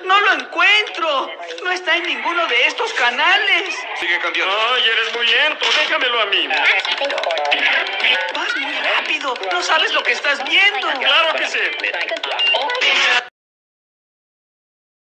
¡No lo encuentro! No está en ninguno de estos canales. Sigue cambiando. Ay, eres muy lento. Déjamelo a mí. Vas muy rápido. No sabes lo que estás viendo. Claro que sé.